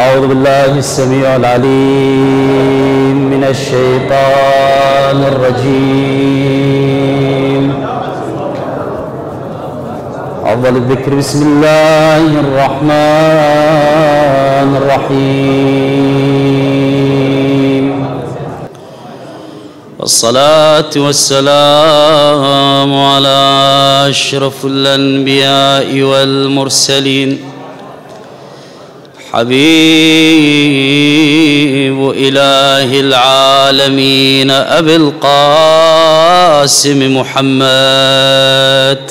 أعوذ بالله السميع العليم من الشيطان الرجيم. أفضل الذكر بسم الله الرحمن الرحيم. والصلاة والسلام على أشرف الأنبياء والمرسلين حبيب إله العالمين أبي القاسم محمد.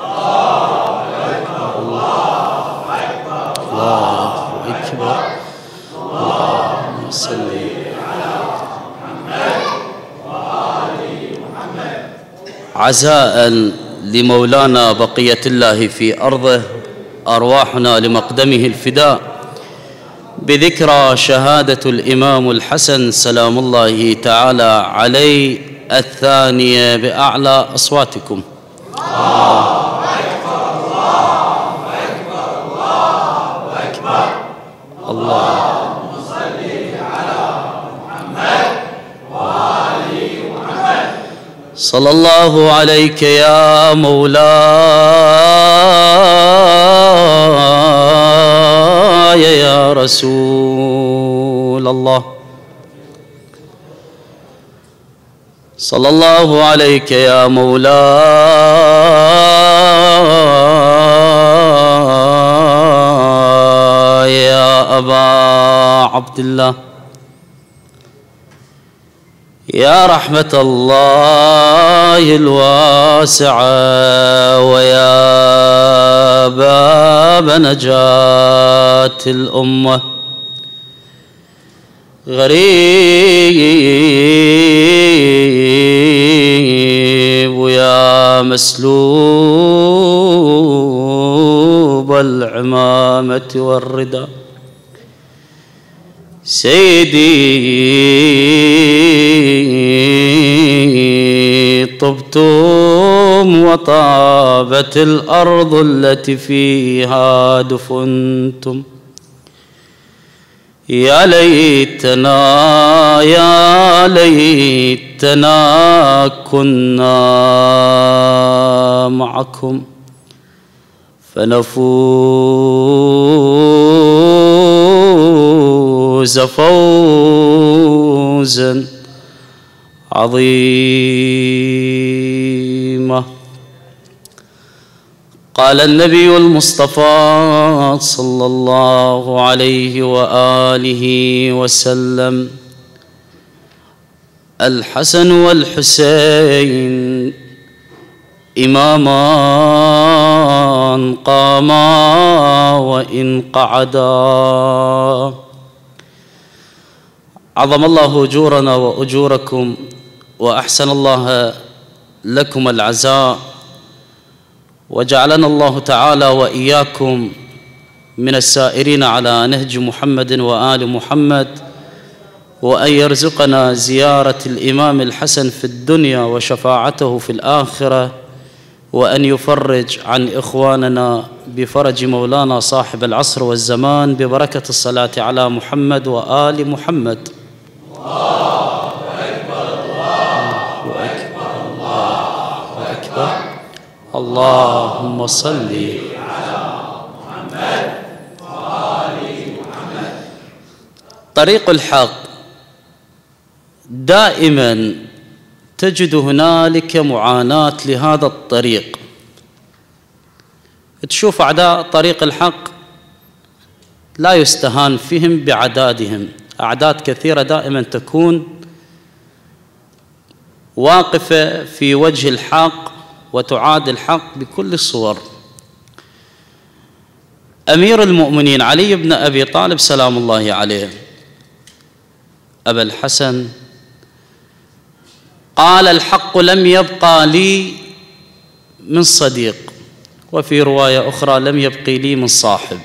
الله أكبر. اللهم صل على محمد وآل محمد. عزاء لمولانا بقية الله في أرضه، أرواحنا لمقدمه الفداء، بذكرى شهادة الإمام الحسن سلام الله تعالى عليه الثانية بأعلى أصواتكم. الله أكبر. الله أكبر. الله أكبر. اللهم صل على محمد وآل محمد. صلى الله عليك يا مولاي يا رسول الله. صلى الله عليك يا مولاي يا أبا عبد الله، يا رحمة الله الواسعة ويا باب نجاة الأمة. غريب ويا مسلوب العمامة والرداء، سيدي طبتم وطابت الأرض التي فيها دفنتم. يا ليتنا يا ليتنا كنا معكم فنفوز فوزا عظيما. قال النبي المصطفى صلى الله عليه وآله وسلم: الحسن والحسين إمامان قاما وإن قعدا. عظم الله أجورنا وأجوركم وأحسن الله لكم العزاء، وجعلنا الله تعالى وإياكم من السائرين على نهج محمد وآل محمد، وأن يرزقنا زيارة الإمام الحسن في الدنيا وشفاعته في الآخرة، وأن يفرج عن إخواننا بفرج مولانا صاحب العصر والزمان ببركة الصلاة على محمد وآل محمد. الله أكبر. الله أكبر. الله أكبر. اللهم صل على محمد وآل محمد. طريق الحق دائما تجد هنالك معاناة لهذا الطريق. تشوف أعداء طريق الحق لا يستهان فيهم بعدادهم، أعداد كثيرة دائما تكون واقفة في وجه الحق وتعاد الحق بكل الصور. أمير المؤمنين علي بن أبي طالب سلام الله عليه أبا الحسن قال: الحق لم يبقى لي من صديق، وفي رواية أخرى لم يبقي لي من صاحب.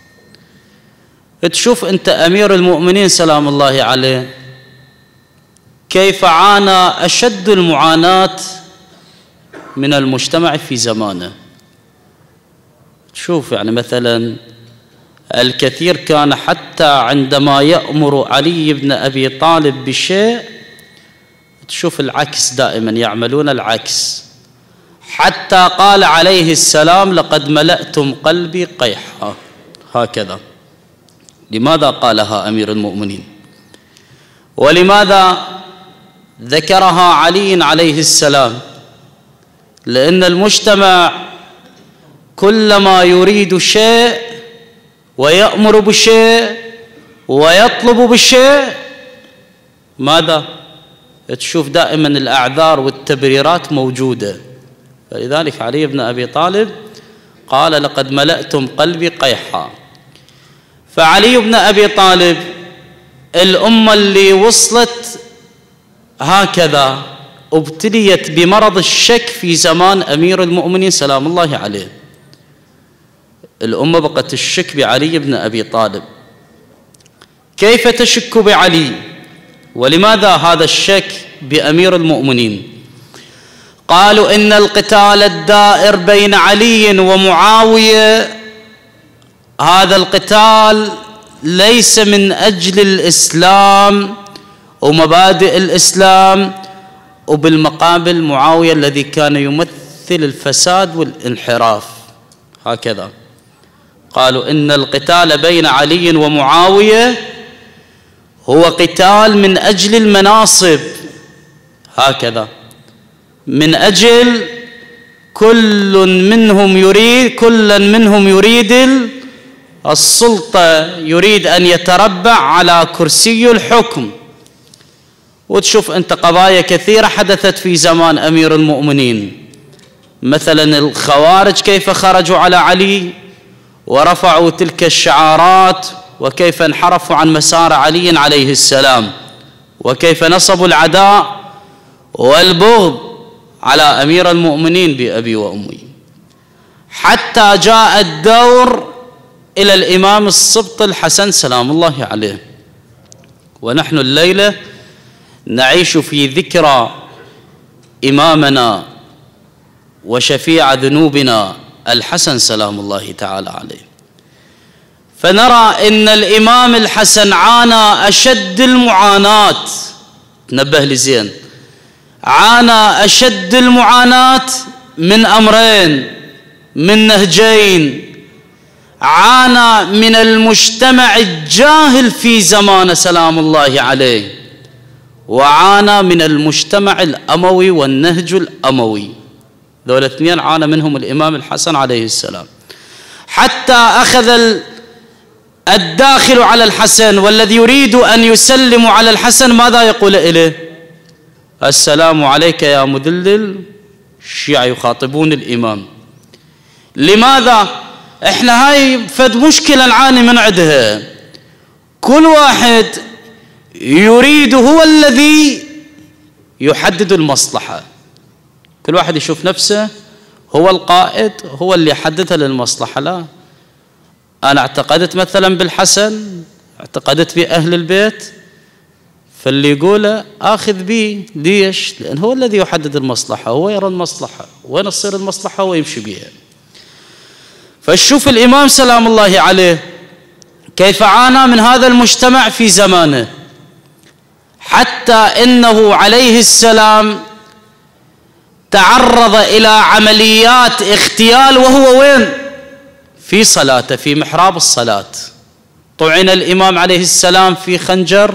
تشوف أنت أمير المؤمنين سلام الله عليه كيف عانى أشد المعاناة من المجتمع في زمانه. تشوف يعني مثلا الكثير كان حتى عندما يأمر علي بن أبي طالب بشيء تشوف العكس، دائما يعملون العكس، حتى قال عليه السلام: لقد ملأتم قلبي قيحا. هكذا. لماذا قالها أمير المؤمنين؟ ولماذا ذكرها علي عليه السلام؟ لأن المجتمع كلما يريد شيء ويأمر بشيء ويطلب بشيء ماذا؟ تشوف دائما الأعذار والتبريرات موجودة. فلذلك علي بن أبي طالب قال: لقد ملأتم قلبي قيحا. فعلي بن أبي طالب الأمة اللي وصلت هكذا ابتليت بمرض الشك في زمان أمير المؤمنين سلام الله عليه. الأمة بقت الشك بعلي بن أبي طالب. كيف تشك بعلي؟ ولماذا هذا الشك بأمير المؤمنين؟ قالوا: إن القتال الدائر بين علي ومعاوية هذا القتال ليس من أجل الإسلام ومبادئ الإسلام، وبالمقابل معاوية الذي كان يمثل الفساد والانحراف. هكذا قالوا: إن القتال بين علي ومعاوية هو قتال من أجل المناصب، هكذا، من أجل كل منهم يريد السلطة، يريد أن يتربع على كرسي الحكم. وتشوف أنت قضايا كثيرة حدثت في زمان أمير المؤمنين، مثلا الخوارج كيف خرجوا على علي ورفعوا تلك الشعارات، وكيف انحرفوا عن مسار علي عليه السلام، وكيف نصبوا العداء والبغض على أمير المؤمنين بأبي وأمي، حتى جاء الدور إلى الإمام السبط الحسن سلام الله عليه. ونحن الليلة نعيش في ذكرى إمامنا وشفيع ذنوبنا الحسن سلام الله تعالى عليه. فنرى إن الإمام الحسن عانى أشد المعاناة، تنبه لزين، عانى أشد المعاناة من أمرين، من نهجين. عانى من المجتمع الجاهل في زمان سلام الله عليه، وعانى من المجتمع الأموي والنهج الأموي. ذول الاثنين عانى منهم الإمام الحسن عليه السلام، حتى أخذ الداخل على الحسن والذي يريد أن يسلم على الحسن ماذا يقول إليه؟ السلام عليك يا مذلل. الشيعة يخاطبون الإمام. لماذا؟ احنا هاي فد مشكلة نعاني من عندها، كل واحد يريد هو الذي يحدد المصلحة، كل واحد يشوف نفسه هو القائد، هو اللي يحددها للمصلحة. لا، أنا اعتقدت مثلا بالحسن، اعتقدت بأهل البيت، فاللي يقوله آخذ به. ليش؟ لأن هو الذي يحدد المصلحة، هو يرى المصلحة، وين تصير المصلحة هو يمشي بها. فشوف الإمام سلام الله عليه كيف عانى من هذا المجتمع في زمانه، حتى إنه عليه السلام تعرض إلى عمليات اغتيال وهو وين؟ في صلاته، في محراب الصلاة. طعن الإمام عليه السلام في خنجر،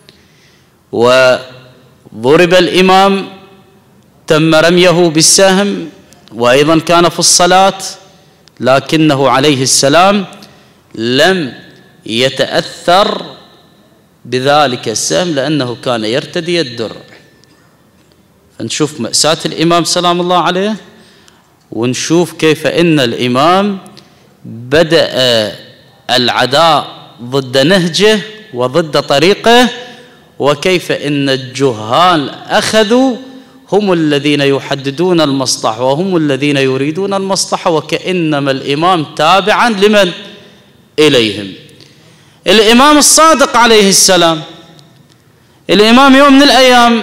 وضرب الإمام، تم رميه بالسهم، وأيضا كان في الصلاة، لكنه عليه السلام لم يتأثر بذلك السهم لأنه كان يرتدي الدرع. فنشوف مأساة الإمام سلام الله عليه، ونشوف كيف إن الإمام بدأ العداء ضد نهجه وضد طريقه، وكيف إن الجهال أخذوا هم الذين يحددون المصلحة وهم الذين يريدون المصلحة، وكأنما الإمام تابعا لمن؟ إليهم. الإمام الصادق عليه السلام، الإمام يوم من الأيام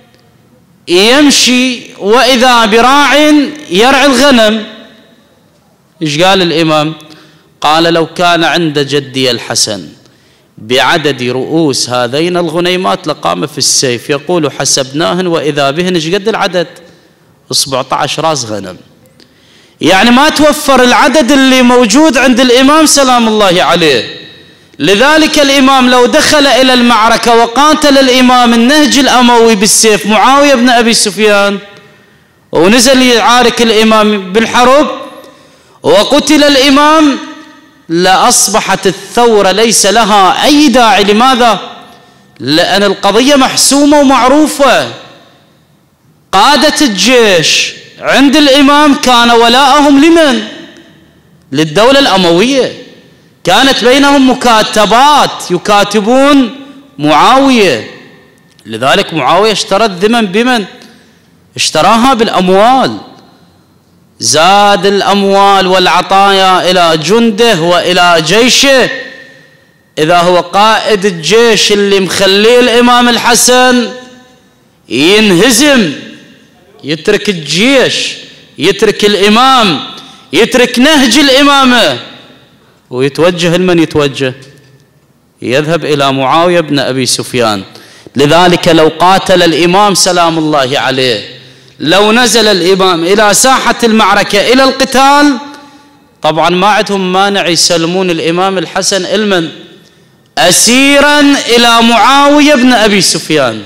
يمشي وإذا براع يرعى الغنم. إيش قال الإمام؟ قال لو كان عند جدي الحسن بعدد رؤوس هذين الغنيمات لقام في السيف. يقول حسبناهن وإذا بهن ايش قد العدد؟ 17 راس غنم. يعني ما توفر العدد اللي موجود عند الإمام سلام الله عليه. لذلك الإمام لو دخل إلى المعركة وقاتل الإمام النهج الأموي بالسيف معاوية بن أبي سفيان، ونزل يعارك الإمام بالحرب وقتل الإمام، لأصبحت الثورة ليس لها أي داعي. لماذا؟ لأن القضية محسومة ومعروفة. قادة الجيش عند الإمام كان ولاءهم لمن؟ للدولة الأموية. كانت بينهم مكاتبات يكاتبون معاوية. لذلك معاوية اشترى الذمم بمن؟ اشتراها بالأموال. زاد الأموال والعطايا إلى جنده وإلى جيشه. إذا هو قائد الجيش اللي مخليه الإمام الحسن ينهزم، يترك الجيش، يترك الإمام، يترك نهج الإمامة، ويتوجه لمن يتوجه؟ يذهب إلى معاوية بن أبي سفيان. لذلك لو قاتل الإمام سلام الله عليه، لو نزل الإمام إلى ساحة المعركة إلى القتال، طبعا ما عندهم مانع يسلمون الإمام الحسن المن؟ أسيرا إلى معاوية بن أبي سفيان.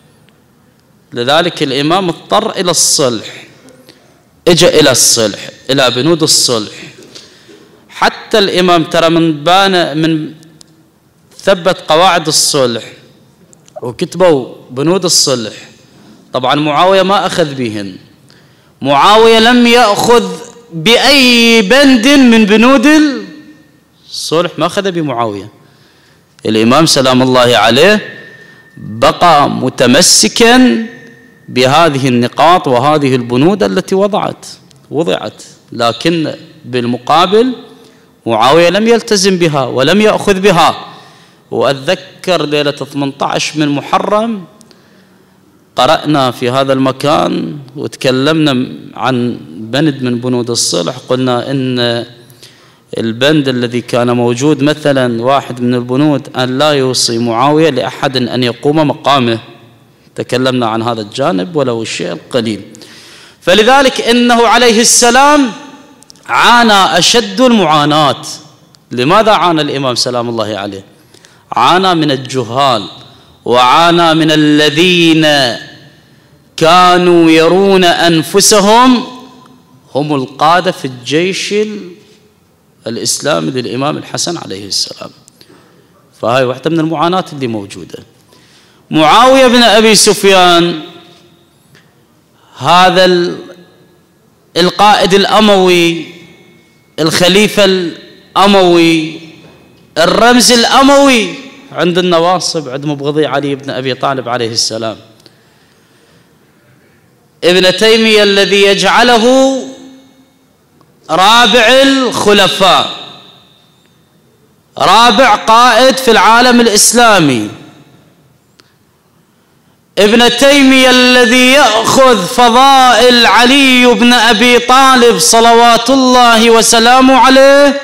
لذلك الإمام اضطر إلى الصلح، اجى إلى الصلح، إلى بنود الصلح. حتى الإمام ترى من ثبت قواعد الصلح وكتبوا بنود الصلح. طبعا معاوية ما أخذ بهن. معاوية لم يأخذ بأي بند من بنود الصلح، ما أخذ بمعاوية. الإمام سلام الله عليه بقى متمسكا بهذه النقاط وهذه البنود التي وضعت، لكن بالمقابل معاوية لم يلتزم بها ولم يأخذ بها. وأتذكر ليلة 18 من محرم قرأنا في هذا المكان وتكلمنا عن بند من بنود الصلح. قلنا إن البند الذي كان موجود مثلا واحد من البنود أن لا يوصي معاوية لأحد أن يقوم مقامه. تكلمنا عن هذا الجانب ولو الشيء القليل. فلذلك إنه عليه السلام عانى أشد المعاناة. لماذا عانى الإمام سلام الله عليه؟ عانى من الجهال، وعانى من الذين كانوا يرون أنفسهم هم القادة في الجيش الإسلامي للإمام الحسن عليه السلام. فهاي واحدة من المعاناة اللي موجودة. معاوية بن أبي سفيان هذا القائد الأموي، الخليفة الأموي، الرمز الأموي عند النواصب، عند مبغضي علي بن أبي طالب عليه السلام. ابن تيمية الذي يجعله رابع الخلفاء، رابع قائد في العالم الإسلامي. ابن تيمية الذي يأخذ فضائل علي بن أبي طالب صلوات الله وسلامه عليه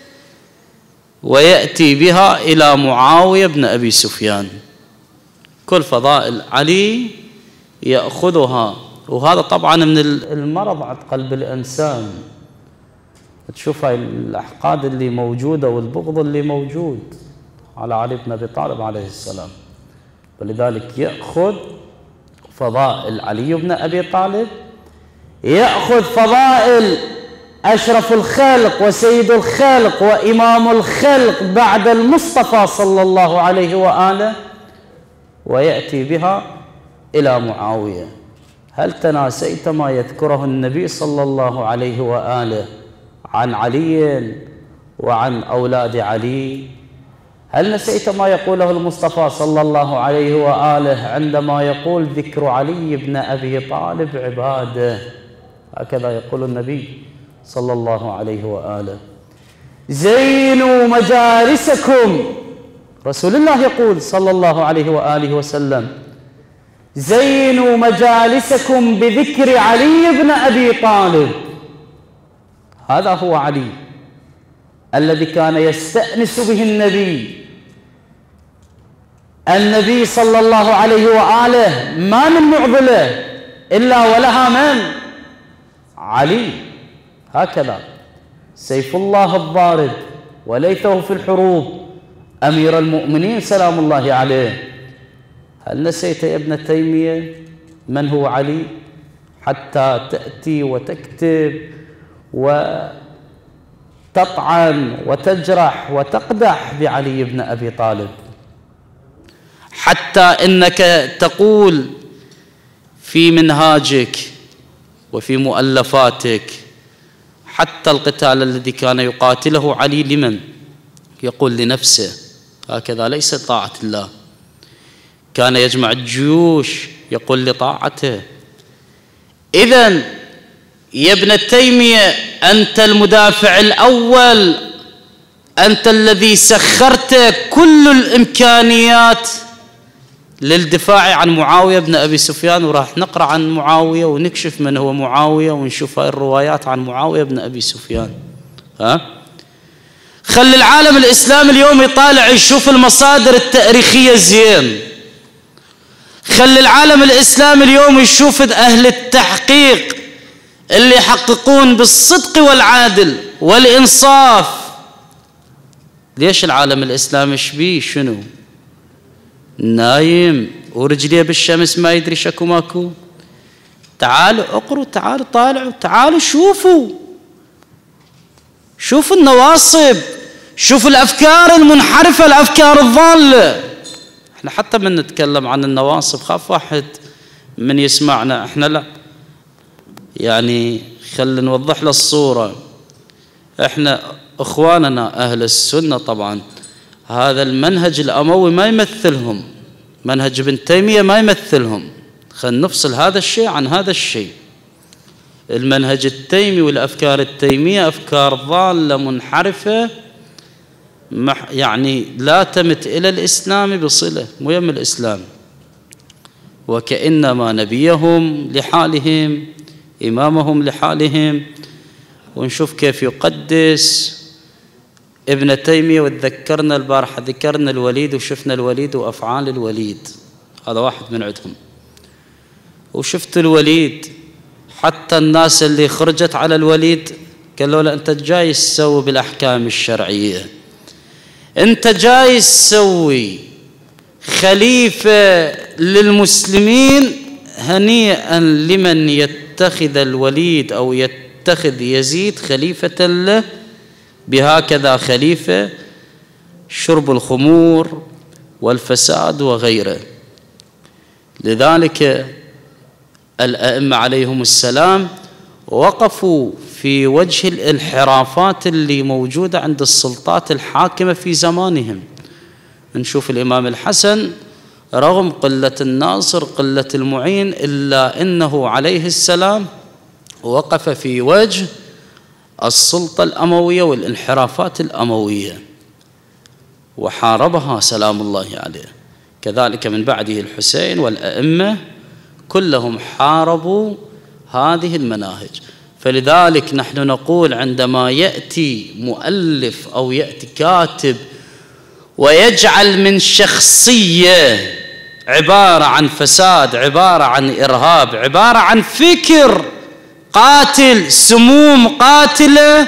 ويأتي بها إلى معاوية بن أبي سفيان. كل فضائل علي يأخذها. وهذا طبعا من المرض عند قلب الإنسان. تشوف هاي الأحقاد اللي موجودة والبغض اللي موجود على علي بن أبي طالب عليه السلام. ولذلك يأخذ فضائل علي بن أبي طالب، يأخذ فضائل أشرف الخلق وسيد الخلق وإمام الخلق بعد المصطفى صلى الله عليه وآله، ويأتي بها إلى معاوية. هل تناسيت ما يذكره النبي صلى الله عليه وآله عن علي وعن أولاد علي؟ هل نسيت ما يقوله المصطفى صلى الله عليه وآله عندما يقول ذكر علي بن أبي طالب عباده؟ هكذا يقول النبي صلى الله عليه وآله. زينوا مجالسكم، رسول الله يقول صلى الله عليه وآله وسلم: زينوا مجالسكم بذكر علي بن أبي طالب. هذا هو علي. الذي كان يستأنس به النبي صلى الله عليه وآله ما من معضلة إلا ولها من؟ علي. هكذا سيف الله الضارب وليته في الحروب أمير المؤمنين سلام الله عليه. هل نسيت يا ابن تيمية من هو علي حتى تأتي وتكتب وتطعن وتجرح وتقدح بعلي بن أبي طالب، حتى إنك تقول في منهاجك وفي مؤلفاتك حتى القتال الذي كان يقاتله علي لمن؟ يقول لنفسه، هكذا ليس طاعة الله. كان يجمع الجيوش يقول لطاعته. إذن يا ابن تيمية أنت المدافع الأول، أنت الذي سخرت كل الإمكانيات للدفاع عن معاوية بن أبي سفيان، وراح نقرأ عن معاوية ونكشف من هو معاوية ونشوف هاي الروايات عن معاوية بن أبي سفيان. خلي العالم الإسلامي اليوم يطالع يشوف المصادر التاريخية زين، خلي العالم الإسلامي اليوم يشوف أهل التحقيق اللي يحققون بالصدق والعدل والإنصاف. ليش العالم الإسلامي شبيه؟ شنو؟ نايم ورجليه بالشمس ما يدري شكو ماكو؟ تعالوا اقروا، تعالوا طالعوا، تعالوا شوفوا النواصب، شوفوا الأفكار المنحرفة، الأفكار الضالة. احنا حتى من نتكلم عن النواصب خاف واحد من يسمعنا، احنا لا، يعني خلينا نوضح له الصورة. احنا اخواننا اهل السنة طبعا هذا المنهج الأموي ما يمثلهم، منهج ابن تيمية ما يمثلهم، خلينا نفصل هذا الشيء عن هذا الشيء. المنهج التيمي والأفكار التيمية أفكار ضالة منحرفة، يعني لا تمت إلى الإسلام بصلة، مو يم الإسلام، وكأنما نبيهم لحالهم إمامهم لحالهم. ونشوف كيف يقدس ابن تيمية. وتذكرنا البارحة ذكرنا الوليد وشفنا الوليد وأفعال الوليد، هذا واحد من عندهم. وشفت الوليد حتى الناس اللي خرجت على الوليد قالوا له أنت جاي تسوي بالأحكام الشرعية، أنت جاي تسوي خليفة للمسلمين، هنيئا لمن يتخذ الوليد أو يتخذ يزيد خليفة له بهكذا خليفة، شرب الخمور والفساد وغيره. لذلك الأئمة عليهم السلام وقفوا في وجه الانحرافات اللي موجودة عند السلطات الحاكمة في زمانهم. نشوف الإمام الحسن رغم قلة الناصر قلة المعين إلا أنه عليه السلام وقف في وجه السلطة الأموية والانحرافات الأموية وحاربها سلام الله عليه. كذلك من بعده الحسين والأئمة كلهم حاربوا هذه المناهج. فلذلك نحن نقول عندما يأتي مؤلف أو يأتي كاتب ويجعل من شخصية عبارة عن فساد، عبارة عن إرهاب، عبارة عن فكر قاتل، سموم قاتلة،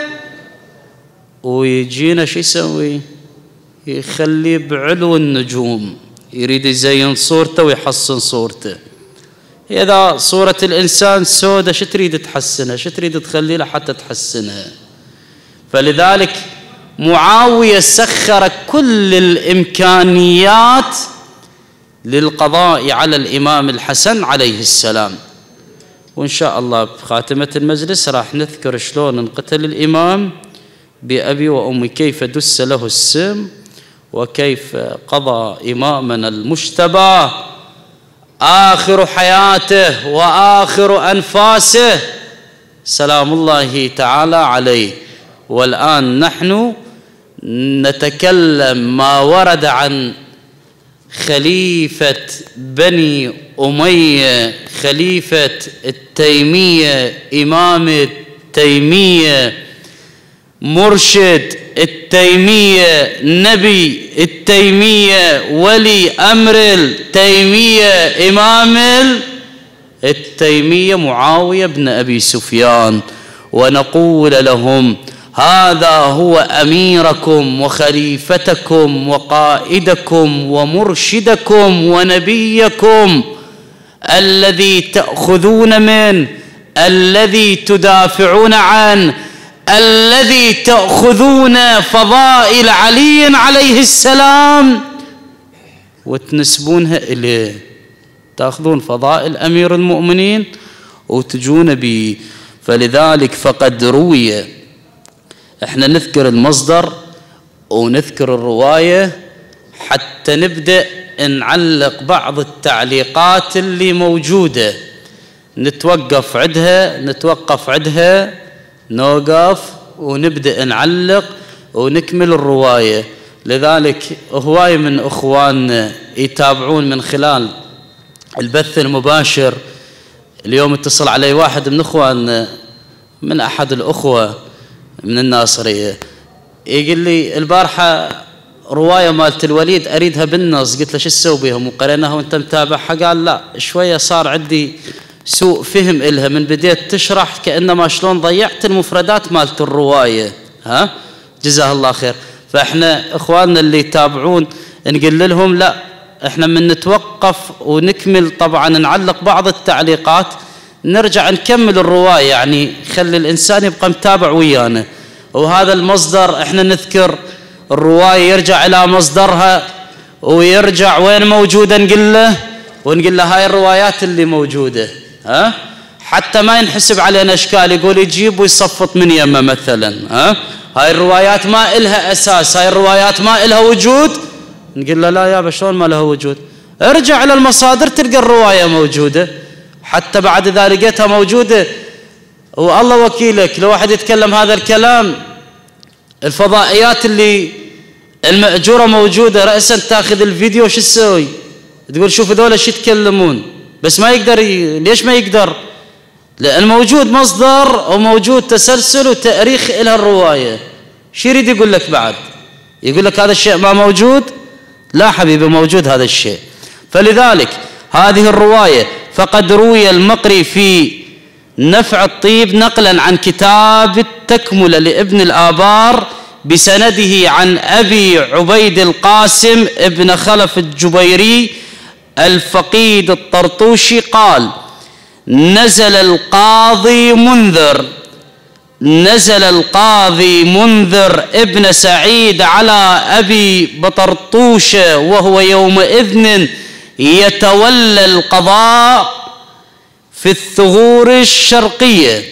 ويجينا شو يسوي؟ يخليه بعلو النجوم، يريد يزين صورته ويحسن صورته. إذا صورة الإنسان سودة شو تريد تحسنها؟ شو تريد تخلي له حتى تحسنها؟ فلذلك معاوية سخر كل الإمكانيات للقضاء على الإمام الحسن عليه السلام. وإن شاء الله بخاتمة المجلس راح نذكر شلون انقتل الإمام بأبي وأمي، كيف دس له السم وكيف قضى إمامنا المجتبى آخر حياته وآخر أنفاسه سلام الله تعالى عليه. والآن نحن نتكلم ما ورد عن خليفة بني أمية، خليفة التيمية، إمام التيمية، مرشد، التيمية نبي، التيمية ولي أمر، التيمية إمام، التيمية معاوية بن أبي سفيان. ونقول لهم هذا هو أميركم وخليفتكم وقائدكم ومرشدكم ونبيكم الذي تأخذون منه، الذي تدافعون عنه، الذي تأخذون فضائل علي عليه السلام وتنسبونها إليه، تأخذون فضائل أمير المؤمنين وتجون به. فلذلك فقد روي، احنا نذكر المصدر ونذكر الرواية حتى نبدأ نعلق بعض التعليقات اللي موجودة، نتوقف عندها نوقف ونبدأ نعلق ونكمل الرواية. لذلك هواي من أخواننا يتابعون من خلال البث المباشر. اليوم اتصل علي واحد من أخواننا من أحد الأخوة من الناصرية، يقول لي البارحة رواية مالت الوليد أريدها بالنص. قلت له شو تسوي بها؟ وقريناها وانت متابعها؟ قال لا، شوية صار عندي سوء فهم إلها من بديت تشرح كأنما شلون ضيعت المفردات مالت الرواية. جزاه الله خير. فإحنا إخواننا اللي يتابعون نقول لهم لا، إحنا من نتوقف ونكمل طبعا نعلق بعض التعليقات نرجع نكمل الرواية، يعني خلي الإنسان يبقى متابع ويانا. وهذا المصدر إحنا نذكر الرواية يرجع إلى مصدرها ويرجع وين موجودة ونقول له هاي الروايات اللي موجودة، حتى ما ينحسب علينا إشكال يقول يجيب ويصفط من يمه مثلا. هاي الروايات ما إلها أساس، هاي الروايات ما إلها وجود. نقول له لا يابا شلون ما لها وجود؟ ارجع إلى المصادر تلقى الرواية موجودة، حتى بعد إذا لقيتها موجودة والله وكيلك لو واحد يتكلم هذا الكلام الفضائيات اللي المأجورة موجودة رأسا تاخذ الفيديو شو تسوي؟ تقول شوف هذول شو يتكلمون، بس ما يقدر ليش ما يقدر؟ لأن موجود مصدر وموجود تسلسل وتاريخ إلى الرواية. شو يريد يقول لك بعد؟ يقول لك هذا الشيء ما موجود؟ لا حبيبي موجود هذا الشيء. فلذلك هذه الرواية فقد روي المقري في نفع الطيب نقلا عن كتاب التكملة لابن الآبار بسنده عن أبي عبيد القاسم ابن خلف الجبيري الفقيد الطرطوشي قال: نزل القاضي منذر ابن سعيد على أبي بطرطوشة وهو يومئذ يتولى القضاء في الثغور الشرقية،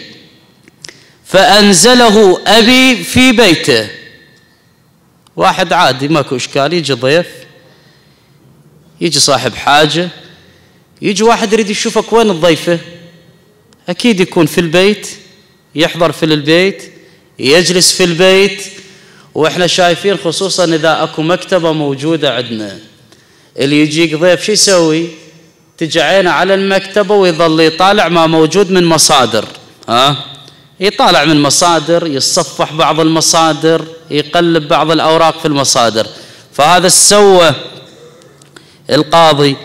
فأنزله أبي في بيته. واحد عادي ماكو إشكال، يجي ضيف، يجي صاحب حاجة، يجي واحد يريد يشوفك وين الضيفة، أكيد يكون في البيت، يحضر في البيت، يجلس في البيت. وإحنا شايفين خصوصا إذا أكو مكتبة موجودة عندنا، اللي يجيك ضيف شو يسوي؟ تجي عينه على المكتبة ويظل يطالع ما موجود من مصادر، يطالع من مصادر، يتصفح بعض المصادر، يقلب بعض الأوراق في المصادر. فهذا سوى القاضي،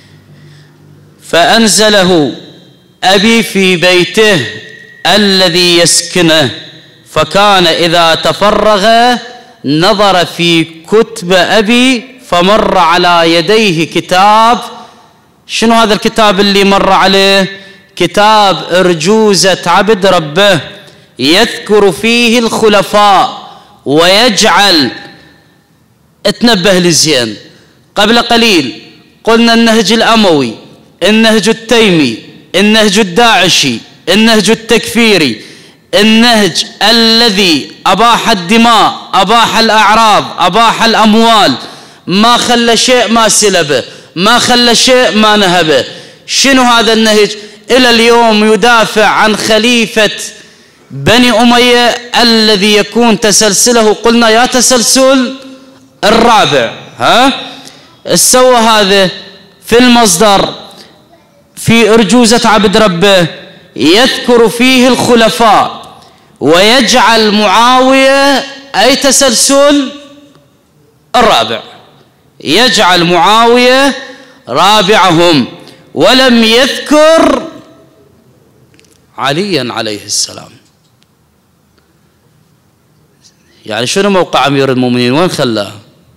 فأنزله أبي في بيته الذي يسكنه، فكان إذا تفرغ نظر في كتب أبي فمر على يديه كتاب. شنو هذا الكتاب اللي مر عليه؟ كتاب أرجوزة عبد ربه، يذكر فيه الخلفاء ويجعل، اتنبه لزين، قبل قليل قلنا النهج الأموي، النهج التيمي، النهج الداعشي، النهج التكفيري، النهج الذي أباح الدماء، أباح الأعراض، أباح الأموال، ما خلى شيء ما سلبه، ما خلى شيء ما نهبه. شنو هذا النهج؟ إلى اليوم يدافع عن خليفة بني أمية الذي يكون تسلسله قلنا يا تسلسل الرابع. سوى هذا في المصدر في أرجوزة عبد ربه، يذكر فيه الخلفاء ويجعل معاوية أي تسلسل الرابع، يجعل معاوية رابعهم، ولم يذكر عليا عليه السلام. يعني شنو موقع أمير المؤمنين؟ وين خلاه؟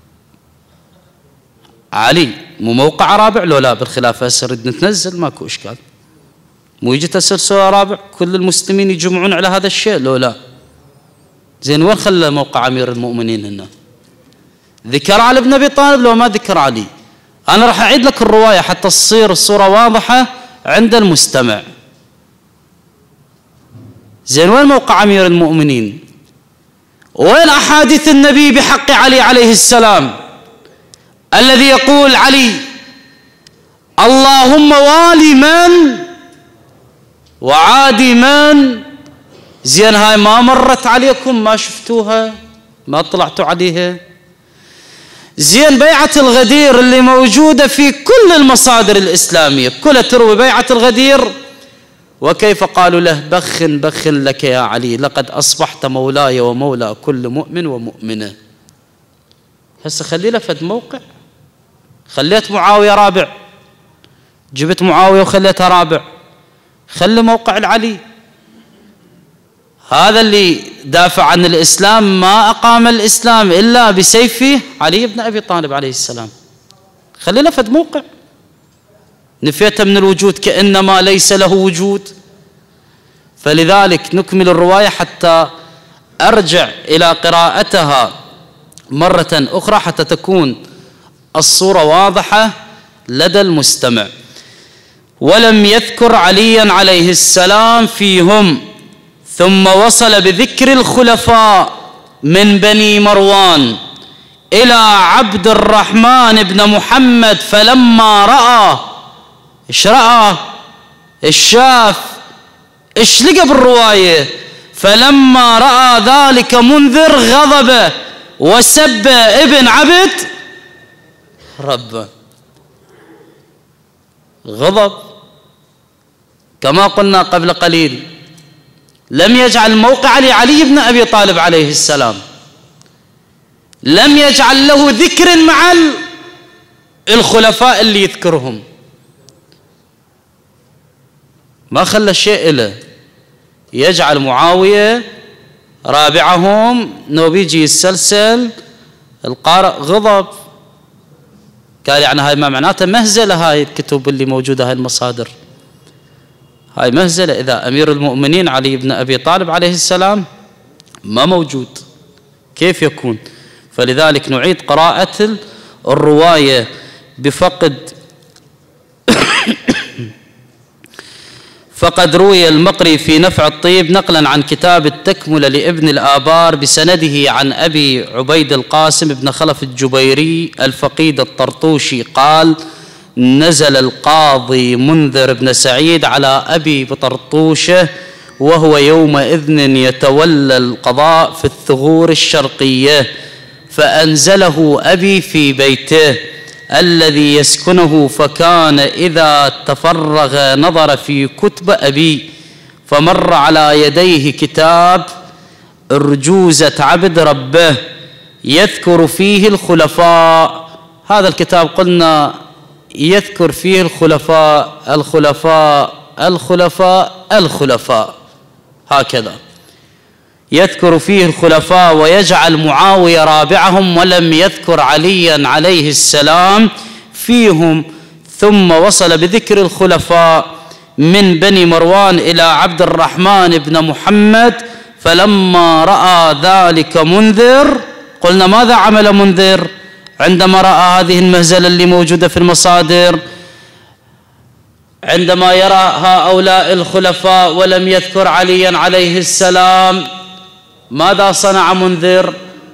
علي مو موقع رابع لو لا بالخلافة؟ هسه نريد نتنزل ماكو إشكال، مو يجي تسلسل رابع كل المسلمين يجمعون على هذا الشيء لو لا؟ زين وين خلى موقع أمير المؤمنين هنا؟ ذكر علي بن أبي طالب لو ما ذكر علي؟ أنا راح أعيد لك الرواية حتى تصير الصورة واضحة عند المستمع. زين وين موقع أمير المؤمنين؟ وين أحاديث النبي بحق علي عليه السلام الذي يقول علي اللهم والي من وعادي من؟ زين هاي ما مرت عليكم؟ ما شفتوها؟ ما طلعتوا عليها؟ زين بيعة الغدير اللي موجودة في كل المصادر الإسلامية كلها تروي بيعة الغدير، وكيف قالوا له بخ بخ لك يا علي لقد أصبحت مولاي ومولى كل مؤمن ومؤمنة. هسه خلي له فد موقع. خليت معاوية رابع، جبت معاوية وخليتها رابع، خلي موقع العلي. هذا اللي دافع عن الإسلام ما أقام الإسلام إلا بسيف علي بن أبي طالب عليه السلام. خلي له فد موقع. نفيته من الوجود كأنما ليس له وجود. فلذلك نكمل الرواية حتى أرجع إلى قراءتها مرة أخرى حتى تكون الصورة واضحة لدى المستمع. ولم يذكر عليا عليه السلام فيهم، ثم وصل بذكر الخلفاء من بني مروان إلى عبد الرحمن بن محمد، فلما رأى إيش رأى؟ الشاف إيش لقى بالرواية؟ فلما رأى ذلك منذر غضب وسب ابن عبد ربه. غضب كما قلنا قبل قليل لم يجعل موقع علي بن أبي طالب عليه السلام، لم يجعل له ذكر مع الخلفاء اللي يذكرهم، ما خلى شيء له. يجعل معاوية رابعهم، نو بيجي السلسل القارئ غضب. قال يعني هاي ما معناته مهزلة، هاي الكتب اللي موجودة هاي المصادر هاي مهزلة إذا أمير المؤمنين علي بن أبي طالب عليه السلام ما موجود كيف يكون؟ فلذلك نعيد قراءة الرواية بفقد فقد روي المقري في نفع الطيب نقلا عن كتاب التكملة لابن الآبار بسنده عن أبي عبيد القاسم بن خلف الجبيري الفقيد الطرطوشي قال نزل القاضي منذر بن سعيد على أبي بطرطوشة وهو يومئذ يتولى القضاء في الثغور الشرقية، فأنزله أبي في بيته الذي يسكنه، فكان إذا تفرغ نظر في كتب أبي، فمر على يديه كتاب أرجوزة عبد ربه يذكر فيه الخلفاء. هذا الكتاب قلنا يذكر فيه الخلفاء الخلفاء الخلفاء الخلفاء، هكذا يذكر فيه الخلفاء ويجعل معاوية رابعهم، ولم يذكر عليا عليه السلام فيهم. ثم وصل بذكر الخلفاء من بني مروان إلى عبد الرحمن بن محمد، فلما رأى ذلك منذر، قلنا ماذا عمل منذر عندما رأى هذه المهزلة اللي موجودة في المصادر؟ عندما يرى هؤلاء الخلفاء ولم يذكر عليا عليه السلام ماذا صنع منذر؟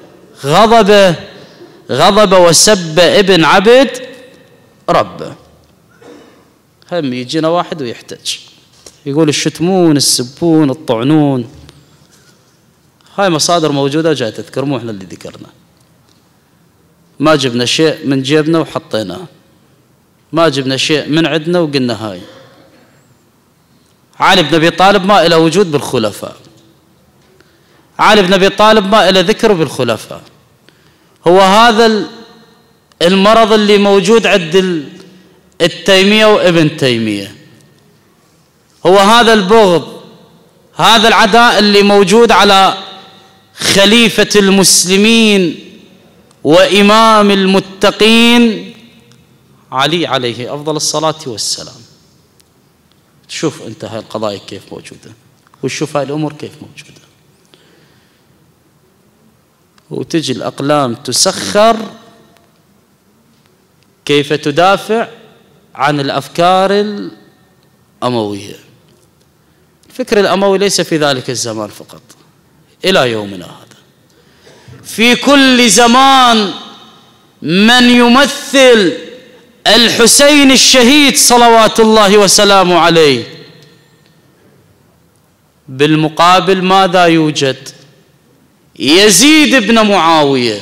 غضب وسب ابن عبد ربه. هم يجينا واحد ويحتج يقول الشتمون السبون الطعنون، هاي مصادر موجودة جاي تذكر، مو احنا اللي ذكرنا، ما جبنا شيء من جيبنا وحطيناه، ما جبنا شيء من عندنا وقلنا هاي. علي بن أبي طالب ما إله وجود بالخلفاء، علي بن أبي طالب ما إلى ذكر بالخلفاء. هو هذا المرض اللي موجود عند التيمية وابن تيمية، هو هذا البغض، هذا العداء اللي موجود على خليفة المسلمين وإمام المتقين علي عليه أفضل الصلاة والسلام. شوف أنت هاي القضايا كيف موجودة، وشوف هاي الأمور كيف موجودة، وتجي الأقلام تسخر كيف تدافع عن الأفكار الأموية. الفكر الأموي ليس في ذلك الزمان فقط، إلى يومنا هذا في كل زمان من يمثل الحسين الشهيد صلوات الله وسلامه عليه. بالمقابل ماذا يوجد؟ يزيد بن معاوية.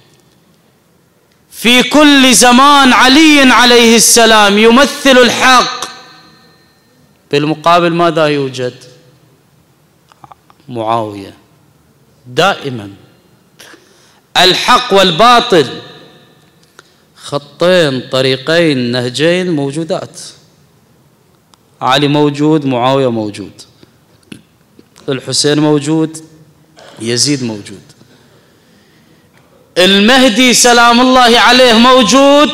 في كل زمان علي عليه السلام يمثل الحق، بالمقابل ماذا يوجد؟ معاوية. دائما الحق والباطل خطين طريقين نهجين موجودات، علي موجود، معاوية موجود، الحسين موجود، يزيد موجود، المهدي سلام الله عليه موجود.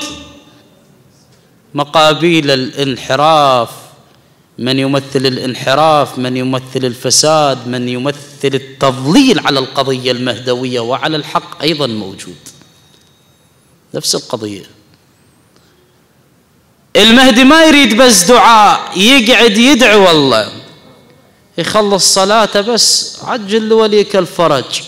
مقابيل الانحراف، من يمثل الانحراف، من يمثل الفساد، من يمثل التضليل على القضية المهدوية وعلى الحق أيضا موجود. نفس القضية. المهدي ما يريد بس دعاء، يقعد يدعي والله يخلص صلاته بس عجل لوليك الفرج،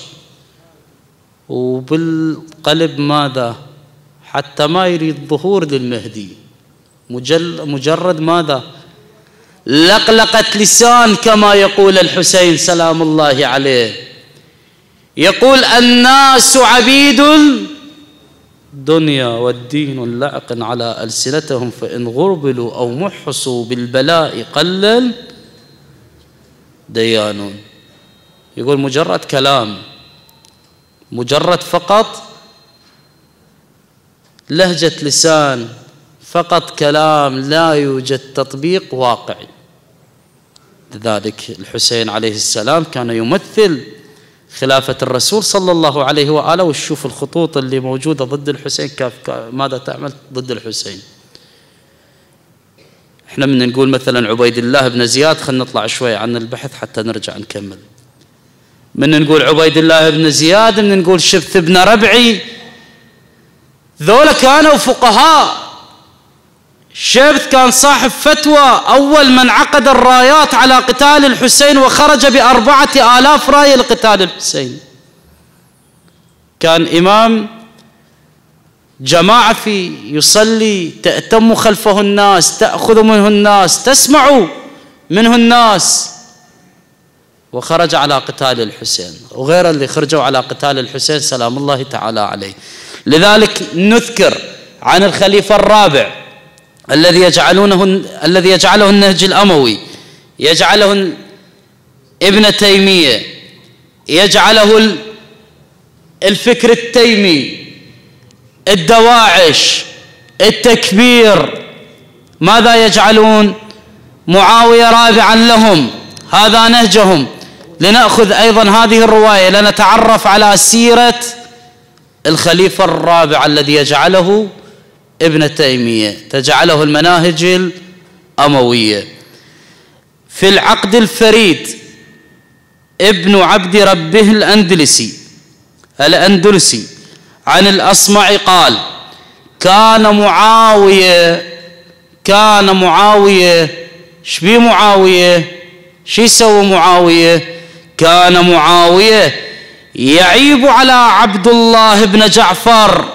وبالقلب ماذا؟ حتى ما يريد ظهور للمهدي، مجرد ماذا؟ لقلقة لسان كما يقول الحسين سلام الله عليه، يقول الناس عبيد الدنيا والدين لعق على ألسنتهم، فإن غربلوا أو محصوا بالبلاء قلل ديانون. يقول مجرد كلام، مجرد فقط لهجة لسان، فقط كلام، لا يوجد تطبيق واقعي. لذلك الحسين عليه السلام كان يمثل خلافة الرسول صلى الله عليه وآله. وشوف الخطوط اللي موجودة ضد الحسين، ماذا تعمل ضد الحسين. احنا من نقول مثلا عبيد الله بن زياد، خلينا نطلع شوي عن البحث حتى نرجع نكمل. من نقول عبيد الله بن زياد، من نقول شبث بن ربعي، ذولا كانوا فقهاء. شبث كان صاحب فتوى، أول من عقد الرايات على قتال الحسين، وخرج ب4,000 راية لقتال الحسين. كان إمام جماعة في يصلي، تأتم خلفه الناس، تأخذ منه الناس، تسمع منه الناس، وخرج على قتال الحسين، وغير اللي خرجوا على قتال الحسين سلام الله تعالى عليه. لذلك نذكر عن الخليفة الرابع الذي يجعله النهج الأموي، يجعله ابن تيمية، يجعله الفكر التيمي، الدواعش، التكبير، ماذا يجعلون؟ معاوية رابعا لهم، هذا نهجهم. لنأخذ أيضا هذه الرواية لنتعرف على سيرة الخليفة الرابع الذي يجعله ابن تيمية، تجعله المناهج الأموية. في العقد الفريد ابن عبد ربه الأندلسي عن الأصمعي قال: كان معاوية شبيه معاوية؟ شو يسوي معاوية؟ كان معاوية يعيب على عبد الله بن جعفر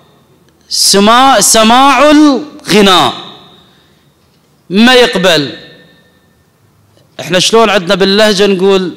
سماع الغناء، ما يقبل. احنا شلون عندنا باللهجة نقول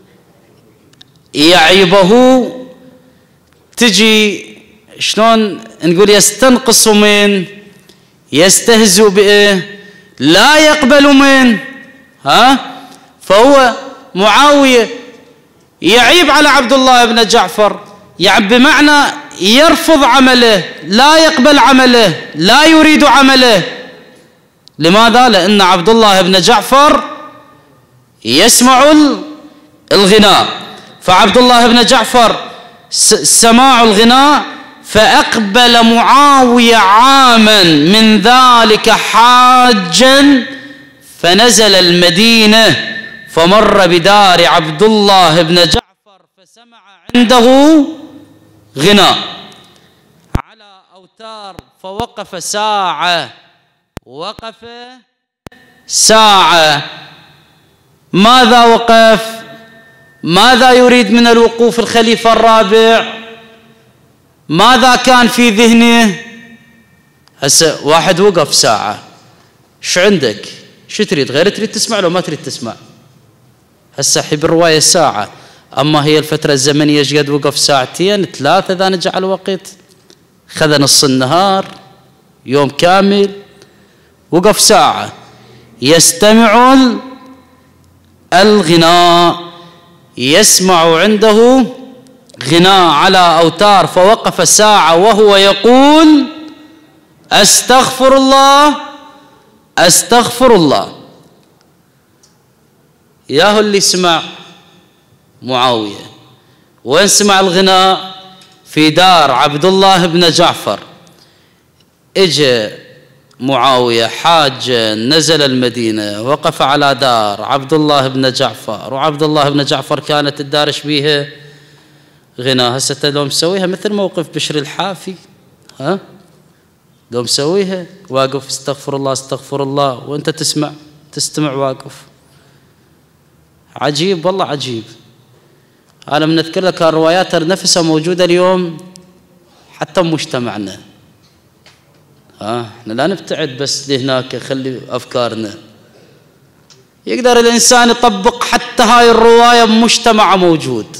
يعيبه، تجي شلون نقول يستنقص من، يستهزئ بإيه، لا يقبل من. فهو معاوية يعيب على عبد الله بن جعفر، يعني بمعنى يرفض عمله، لا يقبل عمله، لا يريد عمله. لماذا؟ لأن عبد الله بن جعفر يسمع الغناء. فعبد الله بن جعفر سماع الغناء، فأقبل معاوية عاما من ذلك حاجا، فنزل المدينة فمر بدار عبد الله بن جعفر فسمع عنده غناء على أوتار، فوقف ساعة، وقف ساعة. ماذا وقف؟ ماذا يريد من الوقوف الخليفة الرابع؟ ماذا كان في ذهنه؟ هسه واحد وقف ساعة، شو عندك؟ شو تريد؟ غير تريد تسمع لو ما تريد تسمع؟ هسه حي بالرواية ساعة، أما هي الفترة الزمنية ايش قد وقف؟ ساعتين 3 إذا نجع الوقت، خذ نص النهار، يوم كامل، وقف ساعة يستمع الغناء، يسمع عنده غناء على أوتار، فوقف ساعة وهو يقول أستغفر الله أستغفر الله. ياهو اللي سمع معاوية. وين سمع الغناء؟ في دار عبد الله بن جعفر. اجى معاوية حاجة، نزل المدينة، وقف على دار عبد الله بن جعفر، وعبد الله بن جعفر كانت الدار بيها غناء. هسه لو مسويها مثل موقف بشر الحافي، ها لو مسويها واقف استغفر الله استغفر الله، وانت تستمع واقف. عجيب والله عجيب. انا بنذكر لك الروايات نفسها موجوده اليوم حتى بمجتمعنا. احنا لا نبتعد بس لهناك، خلي افكارنا. يقدر الانسان يطبق حتى هاي الروايه بمجتمع موجود،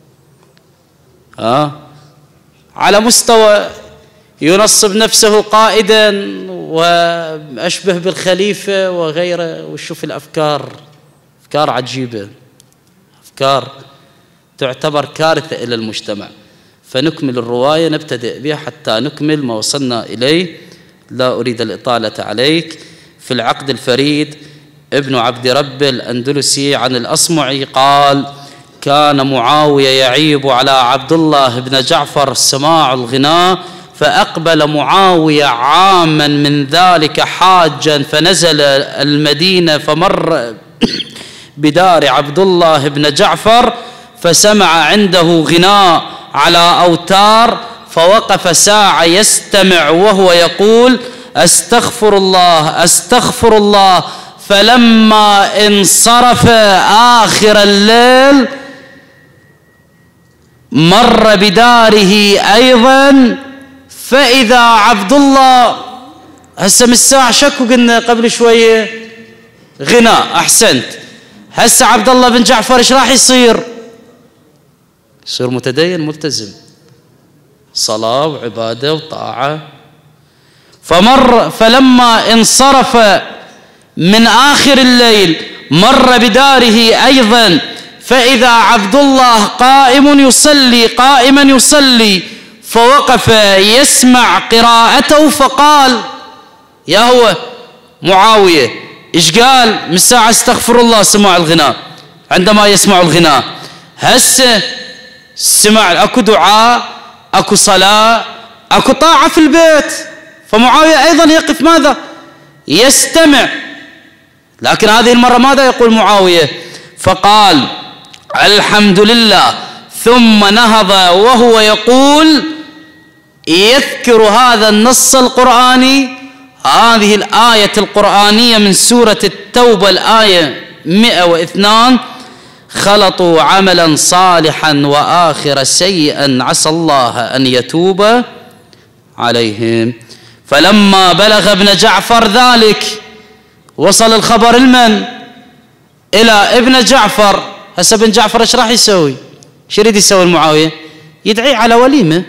على مستوى ينصب نفسه قائدا واشبه بالخليفه وغيره. وشوف الافكار، افكار عجيبه، افكار تعتبر كارثه الى المجتمع. فنكمل الروايه، نبتدئ بها حتى نكمل ما وصلنا اليه. لا اريد الاطاله عليك. في العقد الفريد ابن عبد رب الاندلسي عن الاصمعي قال: كان معاوية يعيب على عبد الله بن جعفر سماع الغناء، فأقبل معاوية عاما من ذلك حاجا، فنزل المدينة فمر بدار عبد الله بن جعفر فسمع عنده غناء على أوتار، فوقف ساعة يستمع وهو يقول أستغفر الله أستغفر الله. فلما انصرف آخر الليل مر بداره أيضا، فإذا عبد الله، هسه من الساعة شكو قلنا قبل شوية غناء، أحسنت. هسه عبد الله بن جعفر ايش راح يصير؟ يصير متدين ملتزم، صلاة وعبادة وطاعة. فلما انصرف من آخر الليل مر بداره أيضا، فإذا عبد الله قائما يصلي، فوقف يسمع قراءته، فقال يا هو معاوية إيش قال؟ من الساعة استغفر الله سماع الغناء. عندما يسمع الغناء هسه سمع أكو دعاء، أكو صلاة، أكو طاعة في البيت. فمعاوية أيضا يقف ماذا؟ يستمع. لكن هذه المرة ماذا يقول معاوية؟ فقال الحمد لله، ثم نهض وهو يقول يذكر هذا النص القرآني، هذه الآية القرآنية من سورة التوبة الآية 102: خلطوا عملا صالحا وآخر سيئا عسى الله أن يتوب عليهم. فلما بلغ ابن جعفر ذلك، وصل الخبر المن؟ إلى ابن جعفر. هسه ابن جعفر ايش راح يسوي؟ ايش يريد يسوي معاوية؟ يدعي على وليمة،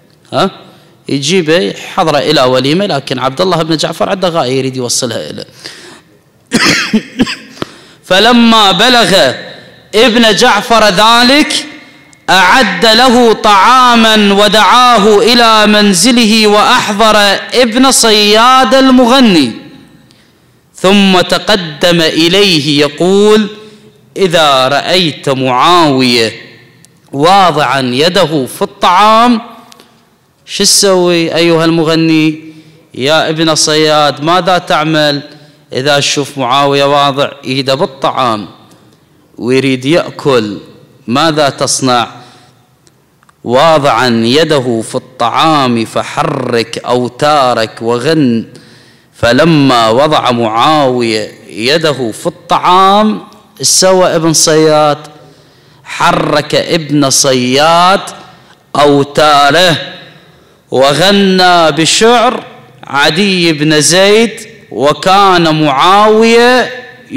يجيبه حضره إلى وليمة، لكن عبد الله بن جعفر عنده غاية يريد يوصلها إليه. فلما بلغ ابن جعفر ذلك أعد له طعاما ودعاه إلى منزله وأحضر ابن صياد المغني، ثم تقدم إليه يقول: إذا رأيت معاوية واضعا يده في الطعام شو تسوي أيها المغني يا ابن صياد؟ ماذا تعمل إذا تشوف معاوية واضع يده بالطعام ويريد يأكل؟ ماذا تصنع؟ واضعا يده في الطعام فحرك أوتارك وغن. فلما وضع معاوية يده في الطعام سوى ابن صياد؟ حرك ابن صياد أوتاره وغنى بشعر عدي بن زيد، وكان معاوية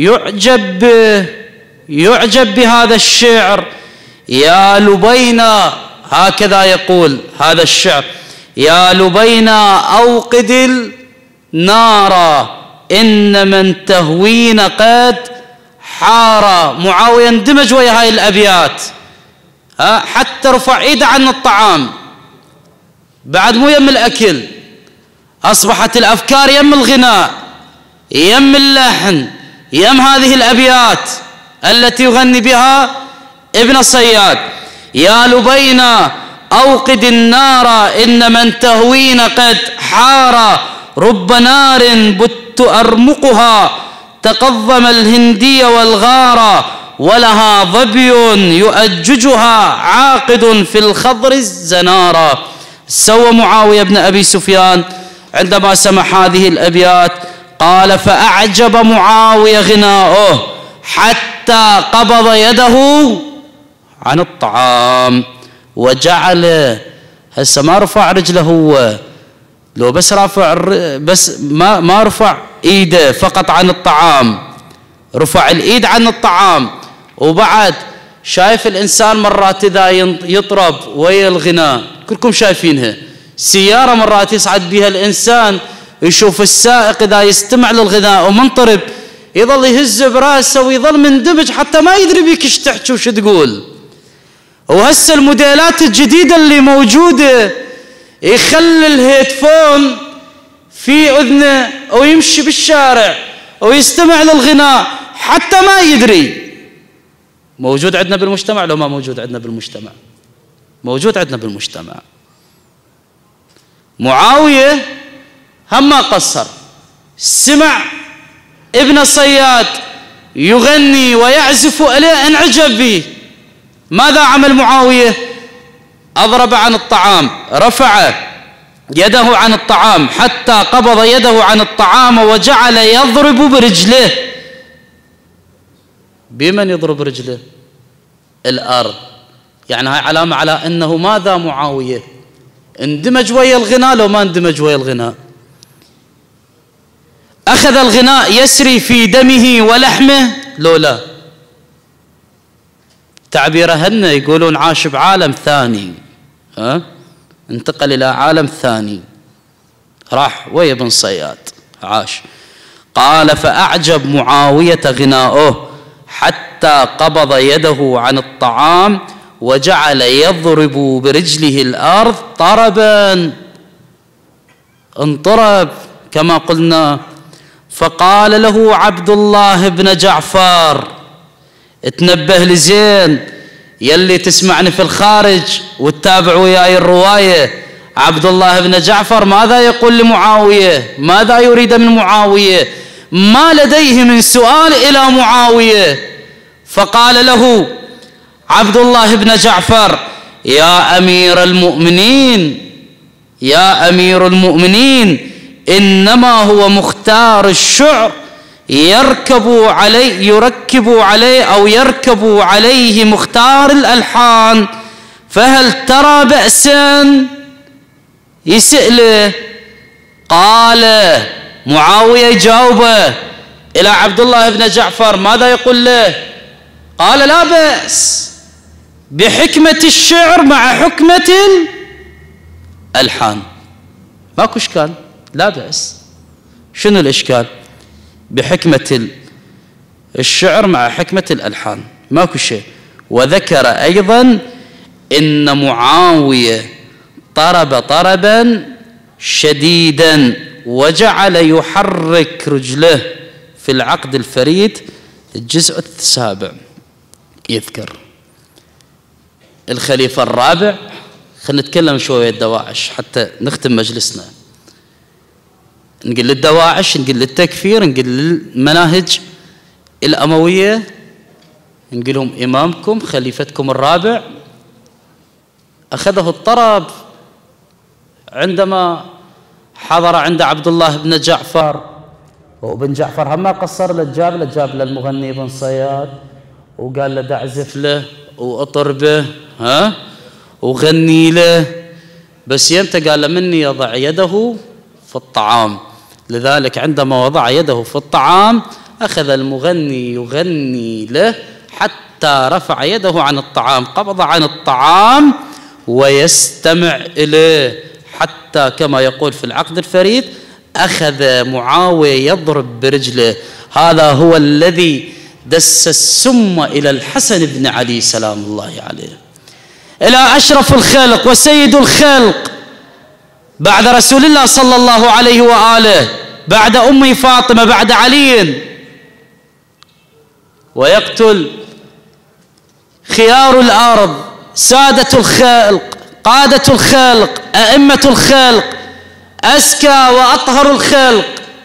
يعجب بهذا الشعر. يا لبينا، هكذا يقول هذا الشعر: يا لبينا أوقد النار إن من تهوين قد حار. معاوية اندمج ويا هاي الأبيات، حتى رفع ايده عن الطعام، بعد مو يم الأكل، أصبحت الأفكار يم الغناء، يم اللحن، يم هذه الأبيات التي يغني بها ابن صياد. يا لبينا أوقد النار إن من تهوين قد حار، رب نار بت أرمقها تقضم الهندي والغار، ولها ظبي يؤججها عاقد في الخضر الزنارى. سوى معاوية بن أبي سفيان عندما سمع هذه الأبيات قال: فأعجب معاوية غناؤه حتى قبض يده عن الطعام وجعل، هسه ما رفع رجله هو، لو بس رافع بس ما رفع ايده فقط عن الطعام، رفع الايد عن الطعام. وبعد شايف الانسان مرات اذا يطرب ويا الغناء، كلكم شايفينها، سياره مرات يصعد بها الانسان يشوف السائق اذا يستمع للغناء ومنطرب يظل يهز براسه ويظل مندمج حتى ما يدري بيك ايش تحكي وش تقول. وهسه الموديلات الجديده اللي موجوده يخلي الهيدفون في اذنه ويمشي بالشارع ويستمع للغناء حتى ما يدري. موجود عندنا بالمجتمع لو ما موجود عندنا بالمجتمع؟ موجود عندنا بالمجتمع. معاوية هم ما قصر، سمع ابن صياد يغني ويعزف عليه انعجب به. ماذا عمل معاوية؟ أضرب عن الطعام، رفع يده عن الطعام حتى قبض يده عن الطعام وجعل يضرب برجله. بمن يضرب رجله؟ الأرض. يعني هاي علامة على أنه ماذا معاوية؟ اندمج ويا الغناء لو ما اندمج ويا الغناء؟ أخذ الغناء يسري في دمه ولحمه لو لا؟ تعبيره هن يقولون عاش بعالم ثاني، انتقل إلى عالم ثاني، راح ويا ابن صياد عاش. قال: فأعجب معاوية غناؤه حتى قبض يده عن الطعام وجعل يضرب برجله الأرض طربا، انطرب كما قلنا. فقال له عبد الله بن جعفر: اتنبه لزين يلي تسمعني في الخارج وتتابع وياي الرواية، عبد الله بن جعفر ماذا يقول لمعاوية؟ ماذا يريد من معاوية؟ ما لديه من سؤال إلى معاوية. فقال له عبد الله بن جعفر: يا أمير المؤمنين، يا أمير المؤمنين، إنما هو مختار الشعر يركب عليه مختار الألحان، فهل ترى بأسا؟ يسأله. قال معاوية يجاوبه إلى عبد الله بن جعفر، ماذا يقول له؟ قال: لا بأس بحكمة الشعر مع حكمة الألحان. ماكو إشكال، لا بأس. شنو الإشكال؟ بحكمة الشعر مع حكمة الألحان. ماكو شيء. وذكر أيضا إن معاوية طرب طربا شديدا وجعل يحرك رجله في العقد الفريد الجزء 7. يذكر الخليفة الرابع. خلينا نتكلم شوية الدواعش حتى نختم مجلسنا. نقول للدواعش، نقول للتكفير، نقول للمناهج الأموية، نقول لهم إمامكم خليفتكم الرابع أخذه الطرب عندما حضر عند عبد الله بن جعفر، وابن جعفر هم ما قصر له، جاب له المغني بن صياد وقال له دعزف له وأطر به وغني له، بس يمتى قال له مني يضع يده في الطعام. لذلك عندما وضع يده في الطعام أخذ المغني يغني له حتى رفع يده عن الطعام، قبض عن الطعام ويستمع إليه، حتى كما يقول في العقد الفريد أخذ معاوية يضرب برجله. هذا هو الذي دس السم إلى الحسن بن علي سلام الله عليه، إلى أشرف الخلق وسيد الخلق بعد رسول الله صلى الله عليه وآله، بعد أمي فاطمة، بعد علي، ويقتل خيار الأرض، سادة الخلق، قادة الخلق، أئمة الخلق، أزكى وأطهر الخلق،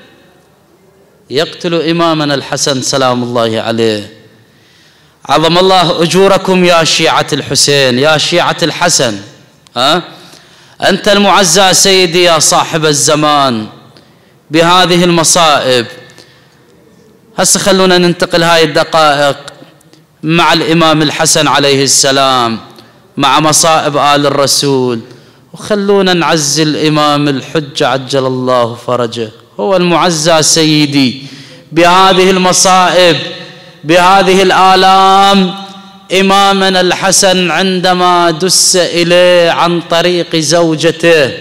يقتل إمامنا الحسن سلام الله عليه. عظم الله أجوركم يا شيعة الحسين، يا شيعة الحسن، أنت المعزى سيدي يا صاحب الزمان بهذه المصائب. هسه خلونا ننتقل هاي الدقائق مع الإمام الحسن عليه السلام، مع مصائب آل الرسول، وخلونا نعزي الإمام الحج عجل الله فرجه، هو المعزى سيدي بهذه المصائب بهذه الآلام. إمامنا الحسن عندما دس إليه عن طريق زوجته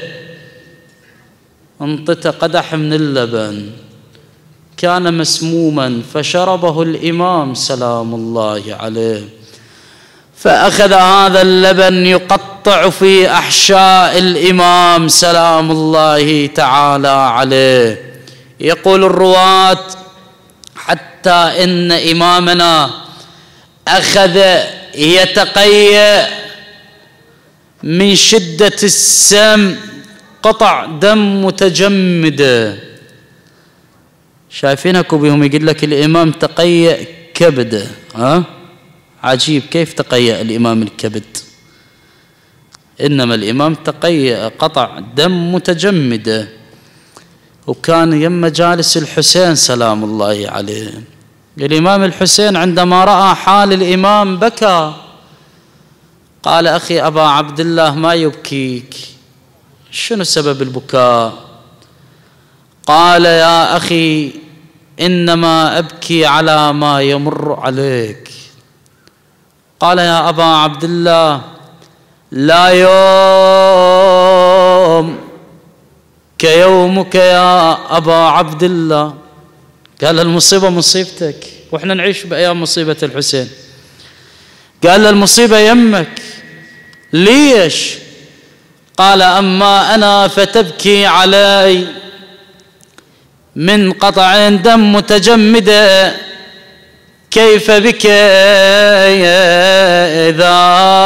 انطت قدح من اللبن كان مسموما فشربه الإمام سلام الله عليه، فأخذ هذا اللبن يقطع في أحشاء الإمام سلام الله تعالى عليه. يقول الرواة حتى إن إمامنا أخذ يتقيأ من شدة السم، قطع دم متجمدة. شايفينكم بهم يقول لك الإمام تقيأ كبده، عجيب كيف تقيأ الإمام الكبد، إنما الإمام تقيأ قطع دم متجمدة. وكان يم جالس الحسين سلام الله عليه. الإمام الحسين عندما رأى حال الإمام بكى، قال أخي أبا عبد الله ما يبكيك، شنو سبب البكاء؟ قال يا أخي إنما أبكي على ما يمر عليك. قال يا أبا عبد الله لا يوم كيومك يا أبا عبد الله. قال المصيبة مصيبتك، وإحنا نعيش بأيام مصيبة الحسين. قال المصيبة يمك، ليش؟ قال أما أنا فتبكي علي من قطع دم متجمدة، كيف بك إذا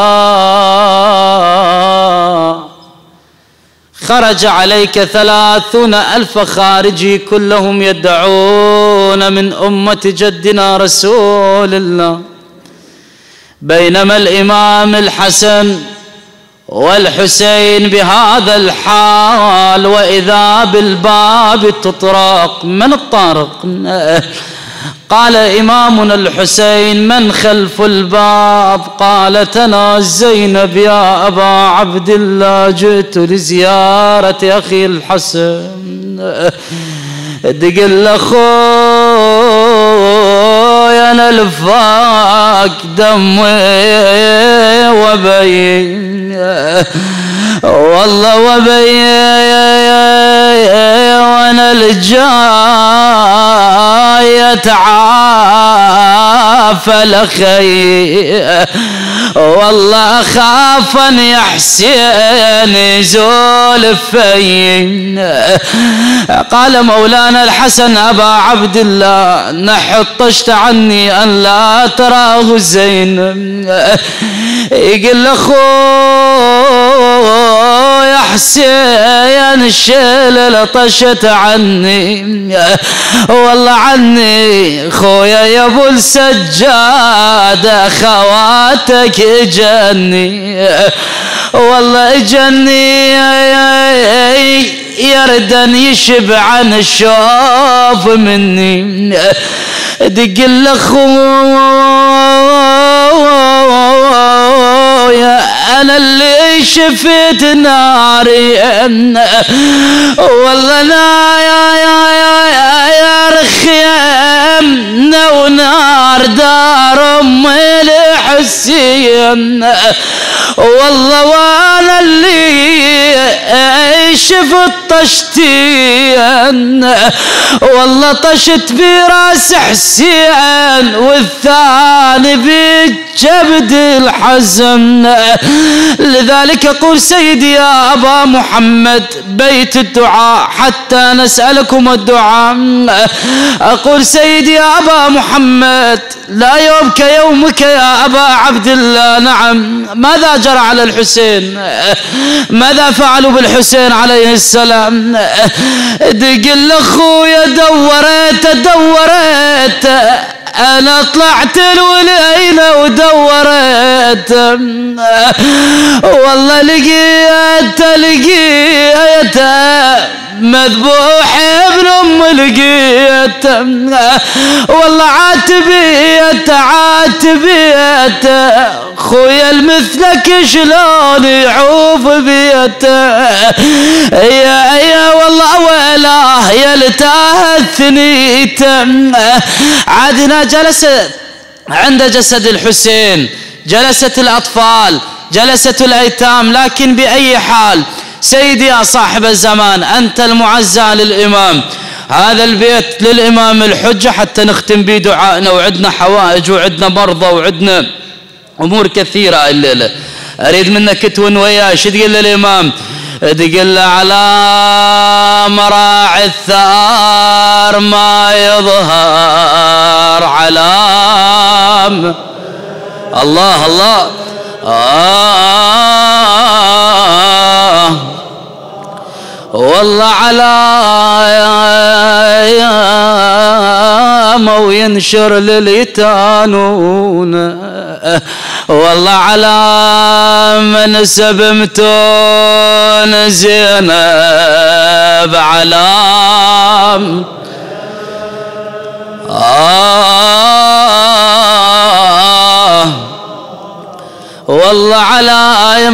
خرج عليك 30,000 خارجي كلهم يدعون من أمة جدنا رسول الله، بينما الإمام الحسن والحسين بهذا الحال، وإذا بالباب تطرق. من الطارق؟ قال إمامنا الحسين من خلف الباب؟ قالت أنا زينب يا أبا عبد الله، جئت لزيارة أخي الحسن. تقول أخوي أنا لفاك دمي وبين والله وبين، وانا الجاية خاف لخي والله أخاف أن يا حسين يزول في. قال مولانا الحسن أبا عبد الله نحطشت عني أن لا تراه زين. يقول يا حسين الشيلة طشت عني والله عني خويا يا ابو السجاد خواتك اجني والله اجني يردن يشبع عن الشوف مني. دق الاخويا انا اللي شفت ناري والله لا يا رخيمنا ونار دار ام الحسين والله وانا اللي شفت طشتين والله طشت براس حسين والثاني بجبد الحزن. لذلك اقول سيدي يا ابا محمد بيت الدعاء حتى نسألكم الدعاء. اقول سيدي يا ابا محمد لا يومك يومك يا ابا عبد الله. نعم ماذا جرى على الحسين؟ ماذا فعلوا بالحسين عليه السلام؟ دق الاخويا دورت انا طلعت الوليلة ودورت والله لقيت مذبوح ابن ام لقيت والله عاتبيت خويا المثلك شلون يعوف بيته يا والله ويلاه يا لتاه الثنيت. عادنا جلست عند جسد الحسين جلست الأطفال جلست الأيتام لكن بأي حال سيدي يا صاحب الزمان أنت المعزى للإمام هذا البيت للإمام الحجة حتى نختم به دعائنا وعدنا حوائج وعدنا مرضى وعدنا أمور كثيرة الليلة. أريد منك تون وياي شو تقول للإمام؟ تقول له على مراعي الثار ما يظهر علام الله الله والله على ما وينشر لليتانون والله على من سبمتون زينب علام والله على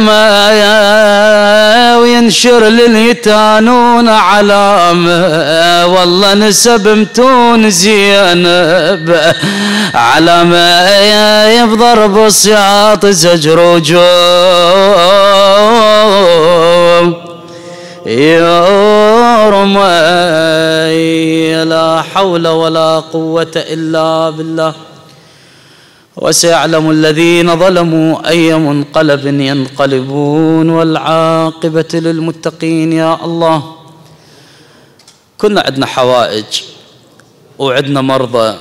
ما وينشر لليتانون علامة والله نسبمتون زينب على ما يفضر بصياط زجر وجوم يرمي لا حول ولا قوة إلا بالله. وسيعلم الذين ظلموا أي منقلب ينقلبون والعاقبة للمتقين. يا الله كنا عندنا حوائج وعندنا مرضى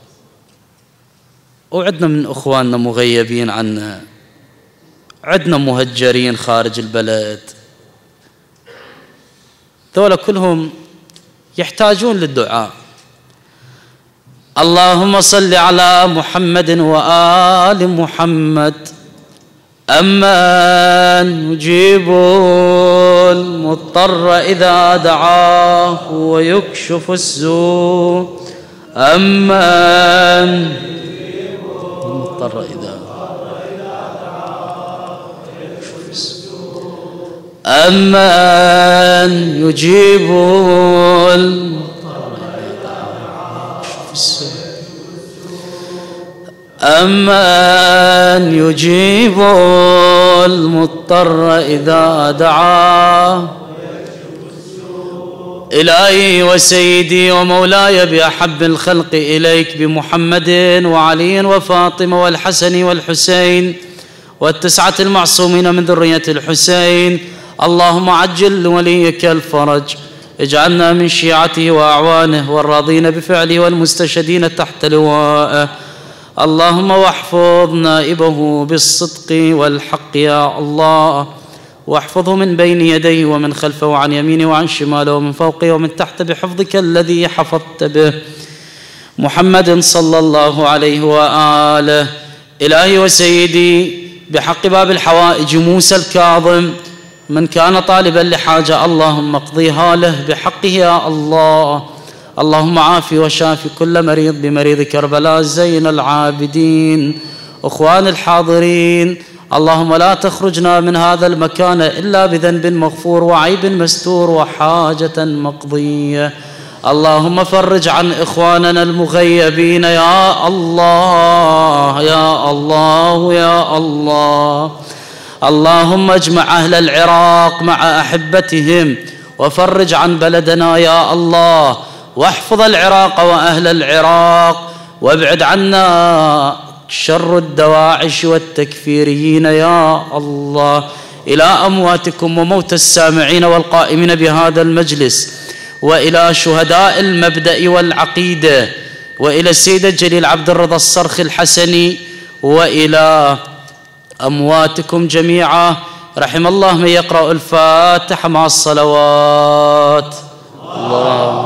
وعندنا من أخواننا مغيبين عنا عندنا مهجرين خارج البلد ذولا كلهم يحتاجون للدعاء. اللهم صل على محمد وآل محمد أمن يجيب المضطر إذا دعاه ويكشف السوء أمن يجيب المضطر إذا أمن يجيب أمن يجيب المضطر إذا دعاه إلهي وسيدي ومولاي بأحب الخلق إليك بمحمد وعلي وفاطمة والحسن والحسين والتسعة المعصومين من ذرية الحسين، اللهم عجل لوليك الفرج، اجعلنا من شيعته وأعوانه والراضين بفعله والمستشهدين تحت لوائه، اللهم واحفظ نائبه بالصدق والحق يا الله، واحفظه من بين يديه ومن خلفه وعن يمينه وعن شماله ومن فوقه ومن تحته بحفظك الذي حفظت به محمد صلى الله عليه وآله. إلهي وسيدي بحق باب الحوائج موسى الكاظم من كان طالبا لحاجة اللهم اقضيها له بحقه يا الله، اللهم عافي وشافي كل مريض بمريض كربلاء زين العابدين. أخوان الحاضرين، اللهم لا تخرجنا من هذا المكان إلا بذنب مغفور وعيب مستور وحاجة مقضية، اللهم فرج عن إخواننا المغيبين يا الله يا الله يا الله. اللهم اجمع أهل العراق مع أحبتهم وفرج عن بلدنا يا الله، واحفظ العراق وأهل العراق، وابعد عنا شر الدواعش والتكفيريين يا الله. إلى أمواتكم وموت السامعين والقائمين بهذا المجلس، وإلى شهداء المبدأ والعقيدة، وإلى السيد الجليل عبد الرضا الصرخ الحسني، وإلى أمواتكم جميعا. رحم الله من يقرأ الفاتحة مع الصلوات. الله